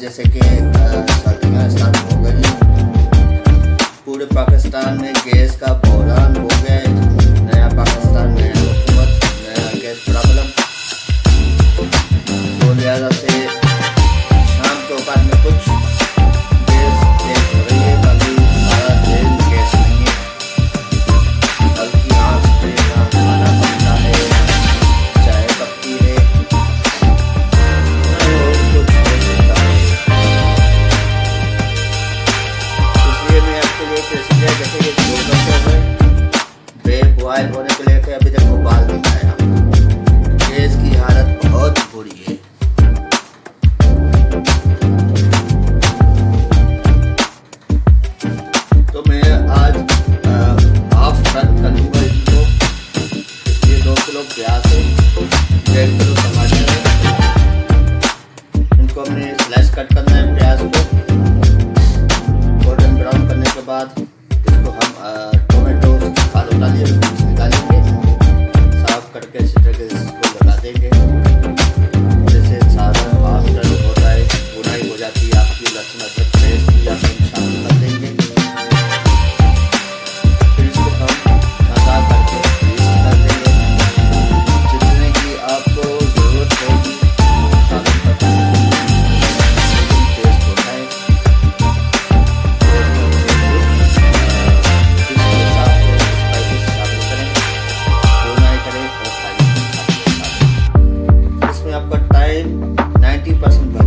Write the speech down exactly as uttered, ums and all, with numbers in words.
जैसे कि सर्दियाँ स्टार्ट हो गई, पूरे पाकिस्तान में गैस का बहरान हो गया है। नया पाकिस्तान, नया हुकूमत, नया गैस प्रॉब्लम। तो लिहाजा से शाम के औकात में कुछ गैस तेज हो रही है, बाकी सारा दिन गैस नहीं है। हल्की आँच पे ना खाना बनता है, चाय पकती है, कुछ हो सकता है। इसलिए मैं आपको ये प्रोसीजर जैसे कि दो घंटे हुए ब्रेक बॉयल होने के लिए अभी तक उबाल नहीं खाया। गैस की हालत बहुत बुरी है। तो मैं आज हाफ टन करूँगा इनको। ये दो किलो प्याज है, डेढ़ किलो टमाटर है। इनको हमने स्लाइस कट करना है प्याज को। गोल्डन ब्राउन करने के बाद इसको हम टोमेटो खाल उतारिए निकालेंगे, साफ करके इसी तरह से इसको लगा देंगे। जैसे सारा हाफ टन होता है, बुनाई हो जाती है आपकी। लहसुन अदरक पेस्ट या फिर शामिल कर देंगे। फिर इसको हम ठंडा करके फ्रीज कर देंगे। जितने की आपको ज़रूरत होगी सालन का टेस्ट होता है। इसके साथ स्पाइसेस शामिल करें, बुनाई करें और खाइए। इसमें आपका टाइम नाइन्टी परसेंट